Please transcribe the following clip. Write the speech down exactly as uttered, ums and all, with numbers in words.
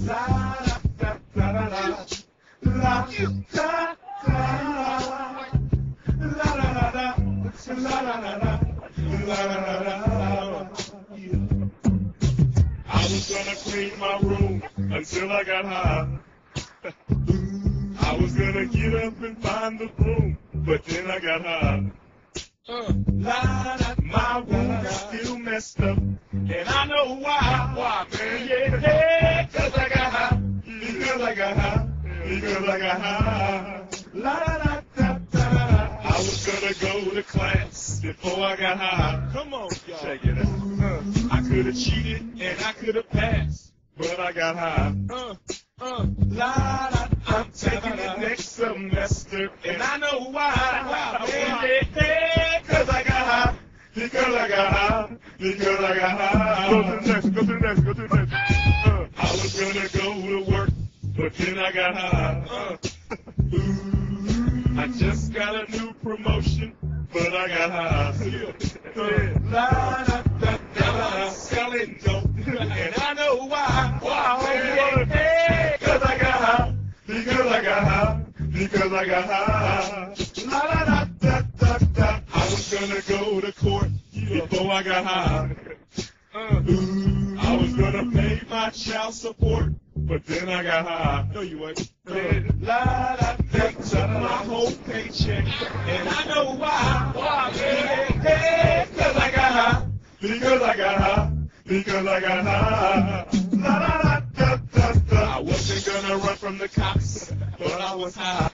I was gonna clean my room until I got high. I was gonna get up and find the broom, but then I got high. Uh, la, la, my room is still messed up, and I know why. Why, man? Yeah, yeah, cause I got high. Because I got high. Because I got high. La, la, la, da, da, da. I was gonna go to class before I got high. Come on, y'all. Check it out. Uh, I could have cheated and I could have passed, but I got high. Uh, uh, la, la, I'm taking it next semester, and I know why. Why? Yeah, yeah, cause I got high. Because I got high. Because I got high. Go to the next. Go to the next. Go to the next. Uh, I was gonna go to work, but then I got high. Uh, I just got a new promotion, but I got high. Uh, la, da, da, da, da, selling dope, and I know why. Why? Hey, hey, cause I got high. Because I got high. Because I got high. La, la, da, da, da, da. I was gonna go to court before I got high. Uh, I was gonna pay my child support, but then I got high. No, you ain't. Uh, la, la, they took my whole paycheck, and I know why. Why, man? Hey, cause I got high. Because I got high. Because I got high. La, la, la, da, da, da. I wasn't gonna run from the cops, but I was high.